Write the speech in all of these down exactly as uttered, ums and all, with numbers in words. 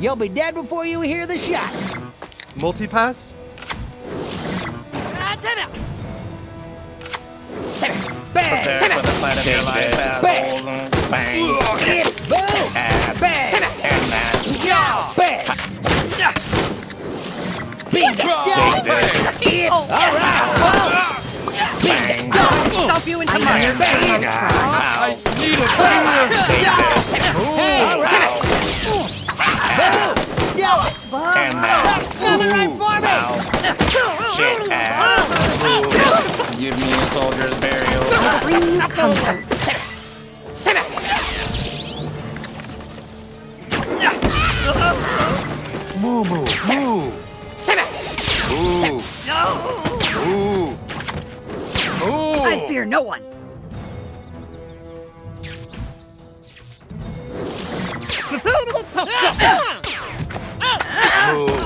You'll be dead before you hear the shot. Multi-pass? Ah, time out. Bang! Prepare for the fight of your life. Bang! Bang! Boom! Bang! Yeah! Bang! Bingo! All right! Bingo! Stop you into mine. Bang! I need a beer! All right! Stop it! And now. Right for me! Shit ass. Give me a soldier's burial. Bring you comfort. Moo moo moo. Ooh. Ooh. Ooh. I fear no one. Ooh.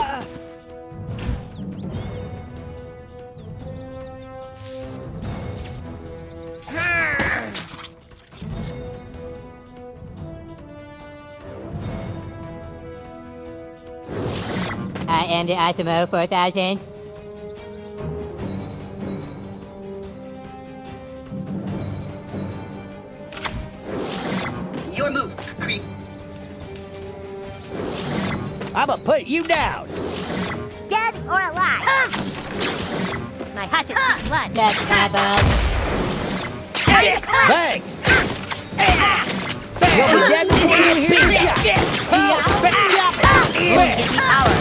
I am the Osmo four thousand. Your move, creep. I'ma put you down. Dead or alive? My hatchet is blood. That's my bug. Bang! Bang! You'll be dead before you hear the shot. Oh, stop it! Give me power.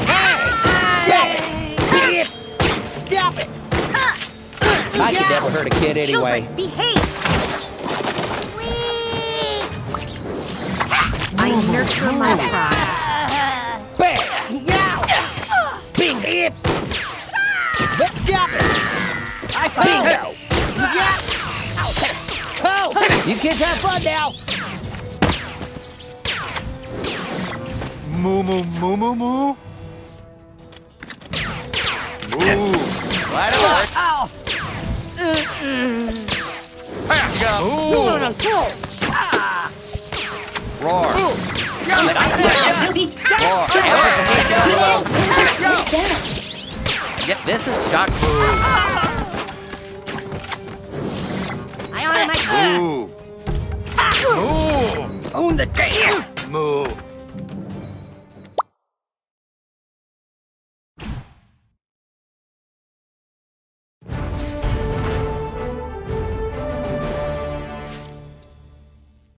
Hey! Stop it! Stop it! I could never hurt a kid anyway. Children, behave. I nurture my pride. Bang! Yow! Bing! It! Stop it! I bingo! Yeah! Oh! You kids have fun now! Moo moo moo moo moo. Moo. Light it up. Ow! Ooh. Roar. Let us Roar. Get this is shock move. I honor my Ooh. Moo. Own the day. Moo.